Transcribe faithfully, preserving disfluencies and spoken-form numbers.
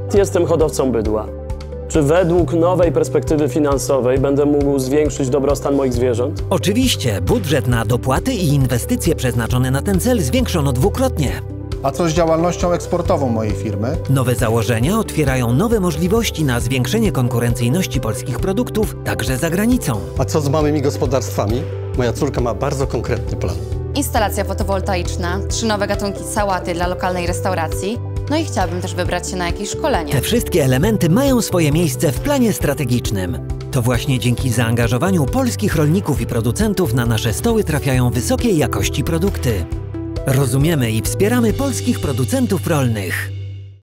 Jestem hodowcą bydła. Czy według nowej perspektywy finansowej będę mógł zwiększyć dobrostan moich zwierząt? Oczywiście, budżet na dopłaty i inwestycje przeznaczone na ten cel zwiększono dwukrotnie. A co z działalnością eksportową mojej firmy? Nowe założenia otwierają nowe możliwości na zwiększenie konkurencyjności polskich produktów, także za granicą. A co z małymi gospodarstwami? Moja córka ma bardzo konkretny plan. Instalacja fotowoltaiczna, trzy nowe gatunki sałaty dla lokalnej restauracji, no i chciałabym też wybrać się na jakieś szkolenie. Te wszystkie elementy mają swoje miejsce w planie strategicznym. To właśnie dzięki zaangażowaniu polskich rolników i producentów na nasze stoły trafiają wysokiej jakości produkty. Rozumiemy i wspieramy polskich producentów rolnych.